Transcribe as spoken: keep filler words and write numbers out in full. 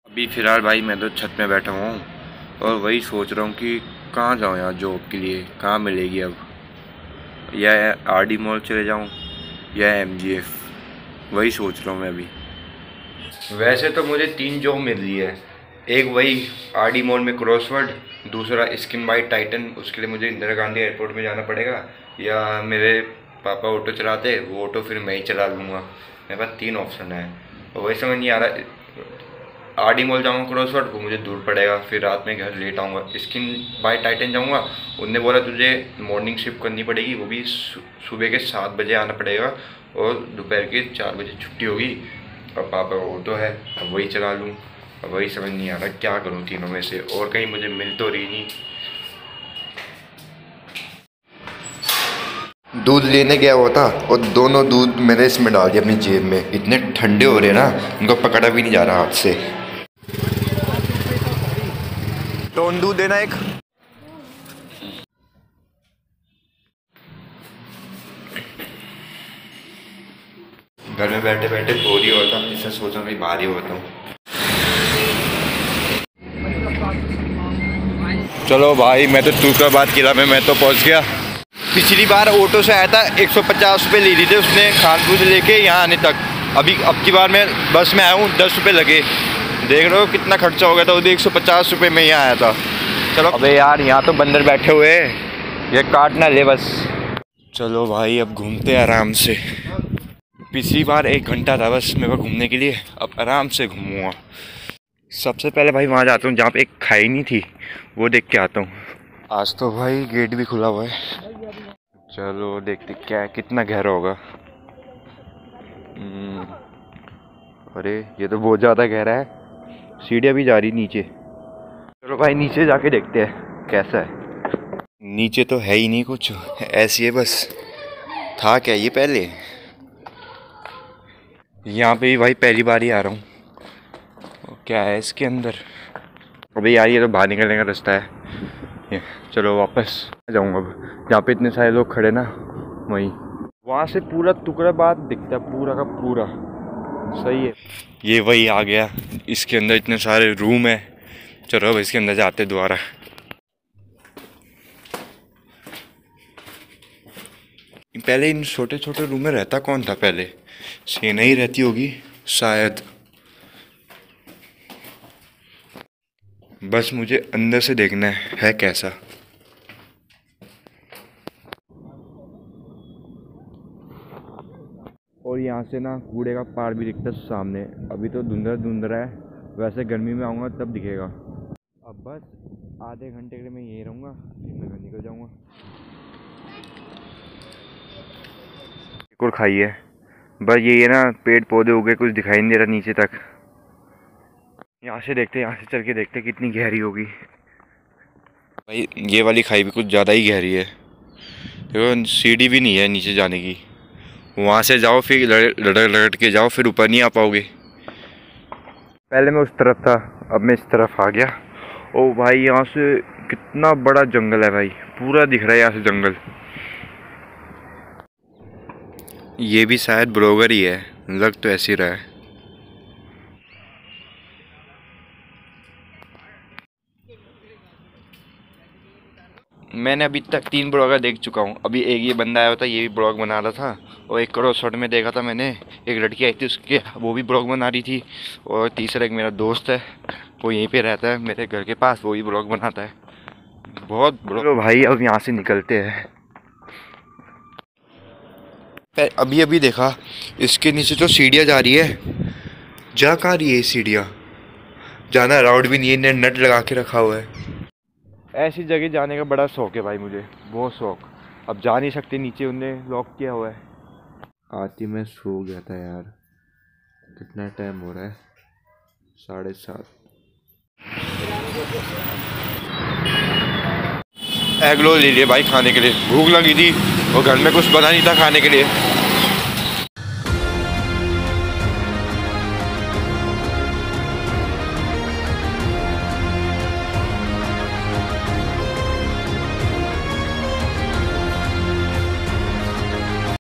अभी फ़िलहाल भाई मैं तो छत में बैठा हूँ और वही सोच रहा हूँ कि कहाँ जाऊँ यार जॉब के लिए, कहाँ मिलेगी अब। या आर डी मॉल चले जाऊँ या एम जी एफ, वही सोच रहा हूँ मैं अभी। वैसे तो मुझे तीन जॉब मिल रही है, एक वही आर डी मॉल में क्रॉसवर्ड, दूसरा स्किन बाय टाइटन, उसके लिए मुझे इंदिरा गांधी एयरपोर्ट में जाना पड़ेगा, या मेरे पापा ऑटो चलाते, वो ऑटो फिर मैं ही चला लूँगा। मेरे पास तीन ऑप्शन है और वही समझ नहीं आ रहा। आर डी मॉल जाऊँगा क्रॉसवर्ड, वो मुझे दूर पड़ेगा, फिर रात में घर लेट आऊँगा। स्किन बाय टाइटन जाऊँगा, उनने बोला तुझे मॉर्निंग शिफ्ट करनी पड़ेगी, वो भी सुबह के सात बजे आना पड़ेगा और दोपहर के चार बजे छुट्टी होगी। और पापा का ऑटो है, अब वही चला लूँ। अब वही समझ नहीं आ रहा क्या करूँ तीनों में से, और कहीं मुझे मिल तो रही नहीं। दूध लेने गया हुआ था और दोनों दूध मैंने इसमें डाल दिया अपनी जेब में। इतने ठंडे हो रहे हैं ना, उनको पकड़ा भी नहीं जा रहा हाथ से। टोन दूध देना एक। घर में बैठे बैठे बोर ही होता, इससे सोचा कहीं बाहर ही होता हूँ। चलो भाई, मैं तो तुर्काबाद किला में मैं तो पहुँच गया। पिछली बार ऑटो से आया था, एक सौ पचास रुपये ले ली थे उसने खानपुर से लेके यहाँ आने तक। अभी अब की बार मैं बस में आया हूँ, दस रुपये लगे। देख रहे हो कितना खर्चा हो गया था, वो भी एक सौ पचास रुपये में यहाँ आया था। चलो अबे यार, यहाँ तो बंदर बैठे हुए हैं, ये काट ना ले बस। चलो भाई अब घूमते आराम से। पिछली बार एक घंटा था बस मेरे को घूमने के लिए, अब आराम से घूमूँगा। सबसे पहले भाई वहाँ जाता हूँ जहाँ पे एक खाई नहीं थी, वो देख के आता हूँ। आज तो भाई गेट भी खुला हुआ है। चलो देखते क्या है, कितना गहरा होगा। अरे ये तो बहुत ज़्यादा गहरा है, सीढ़ियाँ भी जा रही नीचे। चलो भाई नीचे जाके देखते हैं कैसा है। नीचे तो है ही नहीं कुछ, ऐसी है बस। था क्या ये पहले? यहाँ पे भी भाई पहली बार ही आ रहा हूँ। क्या है इसके अंदर? अबे यार ये तो बाहर निकलने का रास्ता है। चलो वापस जाऊँगा अब, जहाँ पे इतने सारे लोग खड़े ना वहीं। वहाँ से पूरा तुर्काबाद दिखता है, पूरा का पूरा। सही है। ये वही आ गया, इसके अंदर इतने सारे रूम है। चलो अब इसके अंदर जाते दोबारा। पहले इन छोटे छोटे रूम में रहता कौन था पहले? सेना ही रहती होगी शायद। बस मुझे अंदर से देखना है, है कैसा। और यहाँ से ना कूड़े का पहाड़ भी दिखता है सामने। अभी तो धुंधला धुंधला है, वैसे गर्मी में आऊँगा तब दिखेगा। अब बस आधे घंटे के लिए मैं यहीं रहूँगा, फिर मैं घर निकल जाऊँगा। एक और खाई है बस, ये ना पेड़ पौधे उगे, कुछ दिखाई नहीं दे रहा नीचे तक। यहाँ से देखते, यहाँ से चल के देखते कितनी गहरी होगी। भाई ये वाली खाई भी कुछ ज़्यादा ही गहरी है। देखो सीढ़ी भी नहीं है नीचे जाने की। वहाँ से जाओ फिर लड़क लड़क के जाओ, फिर ऊपर नहीं आ पाओगे। पहले मैं उस तरफ था, अब मैं इस तरफ आ गया। ओ भाई यहाँ से कितना बड़ा जंगल है भाई, पूरा दिख रहा है यहाँ से जंगल। ये भी शायद ब्लॉगर ही है, लग तो ऐसे ही रहा है। मैंने अभी तक तीन ब्लॉगर देख चुका हूँ। अभी एक ये बंदा आया था, ये भी ब्लॉग बना रहा था। और एक करोड़ शॉट में देखा था मैंने, एक लड़की आई थी उसके, वो भी ब्लॉग बना रही थी। और तीसरा एक मेरा दोस्त है, वो यहीं पे रहता है मेरे घर के पास, वो भी ब्लॉग बनाता है। बहुत ब्लॉग। भाई अब यहाँ से निकलते हैं। अभी अभी देखा इसके नीचे तो सीढ़ियाँ जा रही है। जा कहाँ रही है सीढ़ियाँ? जाना अलाउड भी नहीं है, नट लगा के रखा हुआ है। ऐसी जगह जाने का बड़ा शौक है भाई मुझे, बहुत शौक। अब जा नहीं सकते, नीचे उनने लॉक किया हुआ है। आती मैं सो गया था यार। कितना टाइम हो रहा है? साढ़े सात। एग रोल ले लिए भाई खाने के लिए, भूख लगी थी और घर में कुछ बना नहीं था खाने के लिए।